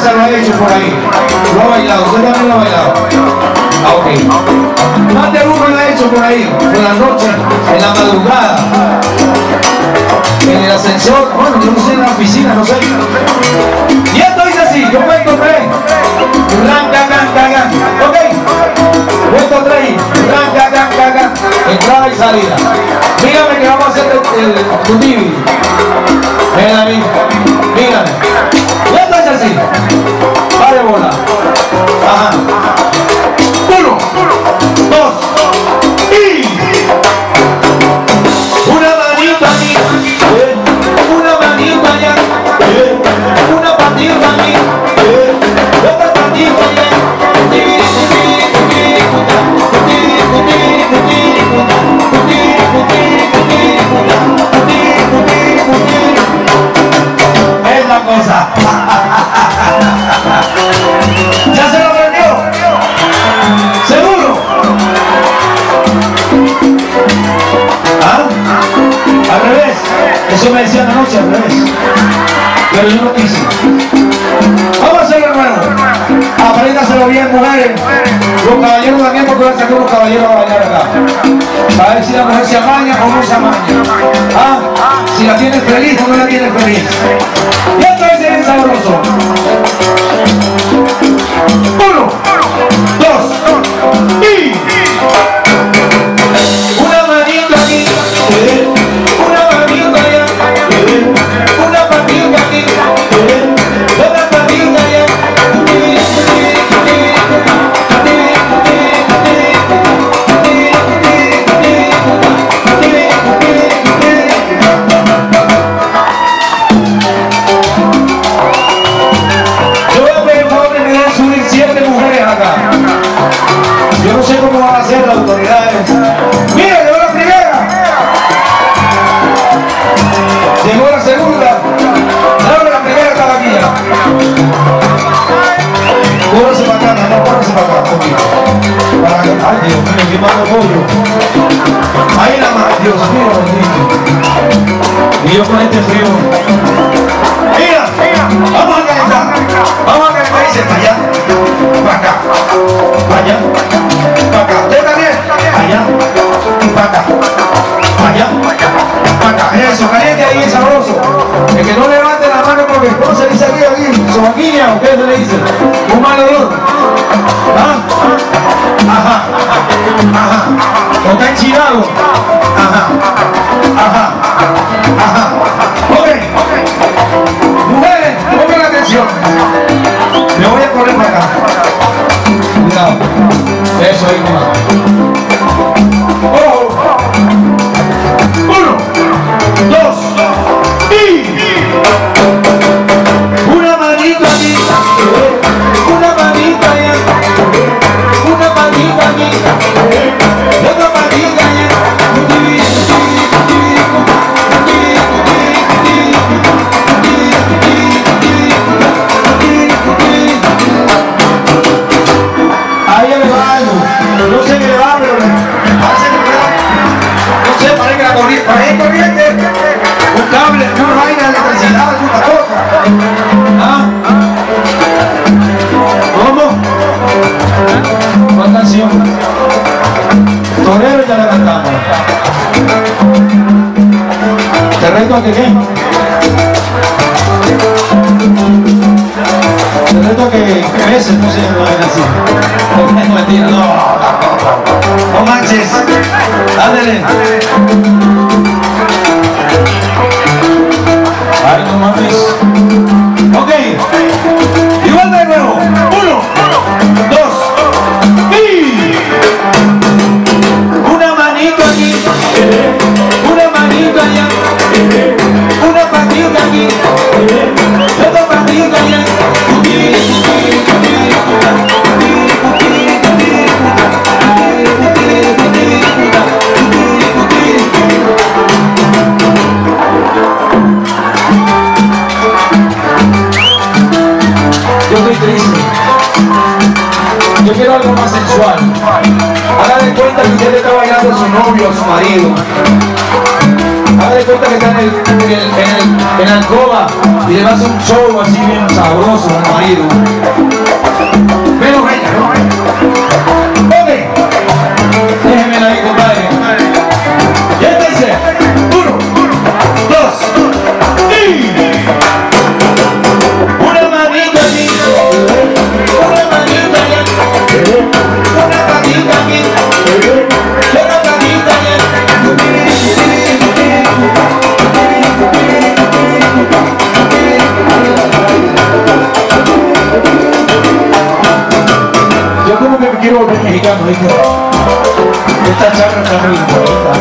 se lo ha hecho por ahí. Lo ha bailado, usted también lo ha bailado. Ah, ok. Más de uno lo ha hecho por ahí, por la noche, en la madrugada, en el ascensor, bueno, yo no sé, en la oficina, no sé. Y esto dice así, yo cuento 3. Ok. Cuento 3. Entrada y salida. Dígame que vamos a hacer el Tutibi. Ven a mí. Dígame. Y esto es así. Vale bola. Ajá. 1, 2 y una manita aquí, una manita allá, una patita aquí, otra patita allá. Es la cosa. ¿Ya se lo aprendió? ¿Seguro? ¿Ah? Al revés. Eso me decían anoche, al revés. Pero yo no quise. Vamos a hacerlo de nuevo. Apréndaselo bien, mujeres. Los caballeros también, porque voy a sacar unos caballeros a bailar acá. Para ver si la mujer se amaña o no se amaña. ¿Ah? Si la tienes feliz o no la tienes feliz. Y esto es bien sabroso. 1, 2 y una manita aquí, una manita allá, una patita aquí, otra patita allá. Yo no sé cómo van a hacer las autoridades. ¡Mira, llegó la primera! Llegó la segunda. Ahora la primera estaba aquí ya. Córrese para acá, no, córrese para acá, conmigo. Para que, ay Dios mío, qué malo pollo. Ahí nada más, Dios mío, bendito. Y yo con este frío. Mira, vamos a calentar. Vamos a calentar y se para allá. Para acá. Para allá. Para acá. ¿Usted también? Allá. Y para acá. Para allá. Para acá. Eso, caliente ahí, sabroso. El que no levante la mano porque ¿cómo se dice aquí? Sobaquilla, ustedes le dicen. Un mal olor. ¿Ah? Ajá. Ajá. ¿O está enchilado? Ajá. Ajá. Ajá. Ok. Mujeres, pongan atención. Me voy a correr para acá. Cuidado. Eso ahí nomás. Oh. 1, 2 y una manita aquí, una manita allá, una manita aquí, otra manita allá. Ahí le va algo, no sé qué le va, pero parece que le va, no sé, parece que la corriente, un cable, una vaina de electricidad, alguna cosa. ¿Ah? ¿Cómo? ¿Cuál canción? Torero ya la cantamos. ¿Te reto a que qué? Te reto a que beses, no sé, no es así. No, mentira, no, no manches. Ándale. Ay, no mames. Ok. Igual de nuevo. 1, 2 y una manito aquí, una manito allá, una patita aquí, otra patita allá. Yo estoy triste. Yo quiero algo más sensual. Haga de cuenta que usted le está bailando a su novio, a su marido. Haga de cuenta que está en la alcoba y le vas a un show así bien sabroso al marido. Pero venga, ¿no? Ok. Déjenmela ahí, compadre. Ya está, dice. 1, 2, y... Una manita aquí. Una manita allá. Una manita aquí. Una manita allá. Yo como que me quiero volver mexicano, ¿viste? Esta charla está muy bonita.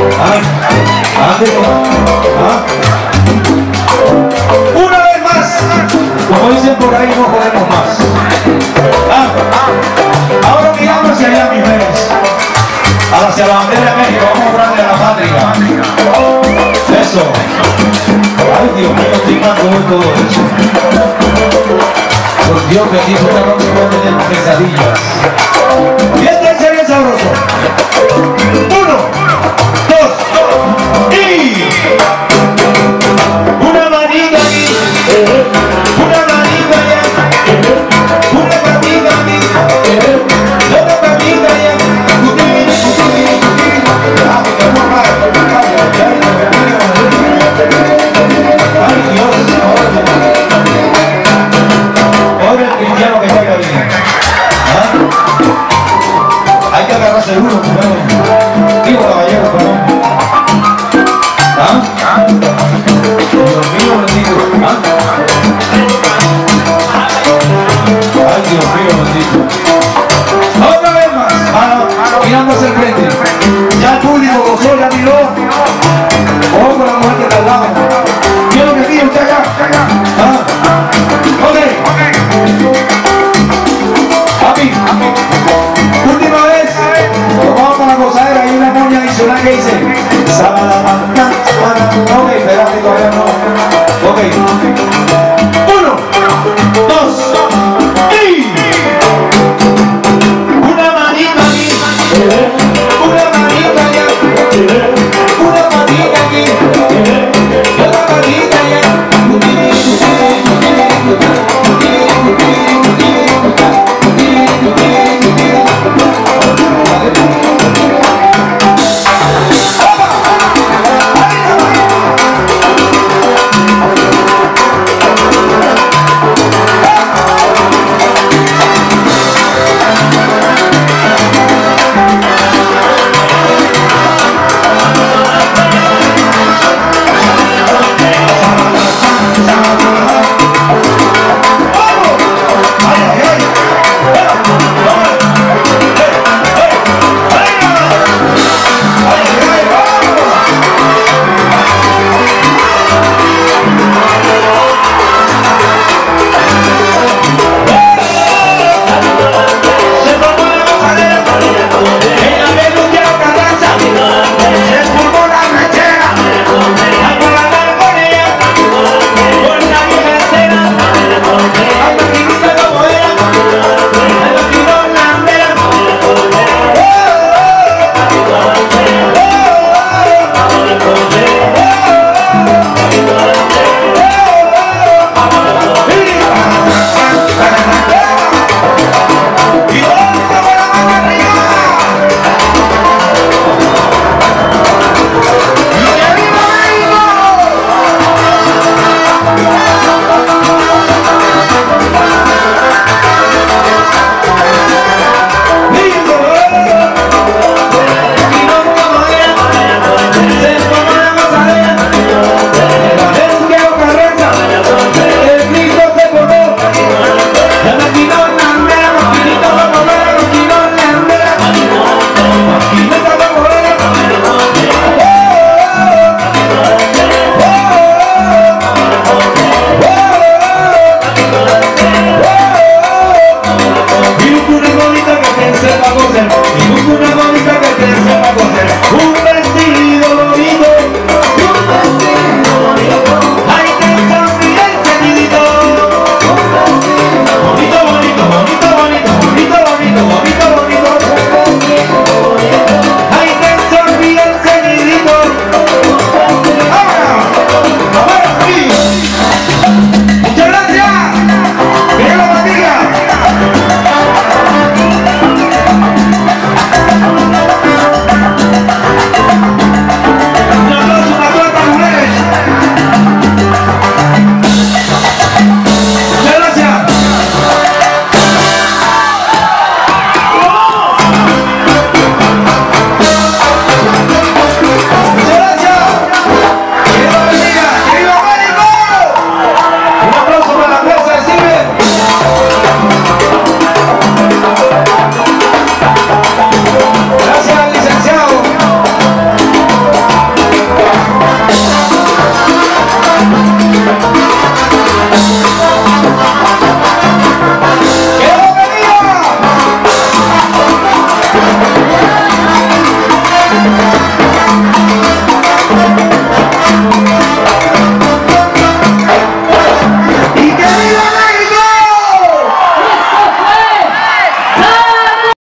Una vez más, como dicen por ahí, no podemos más. Ahora miramos hacia allá, mis reyes, hacia la bandera de México. Vamos a mostrarle a la patria. Eso. Ay, Dios mío, estoy mal con todo eso. Por Dios, que aquí esta noche voy a tener pesadillas. Y este es bien sabroso. 1, 2, y... Una manita aquí. Una manita allá. Una manita aquí. Otra manita allá. Ay, Dios. Pobre el cristiano que está acá bien. Hay que agarrarse uno, digo caballero, perdón. Dios mío bendito. Ay, Dios mío bendito. Otra vez más. Mirando hacia el frente. Ya el público gozó, ya miró. Ojo con la mujer que está al lado. Quiero que diga usted acá. Ok. Papi. Última vez. Nos vamos con la gozadera. Hay una moña adicional que dice: Sábado.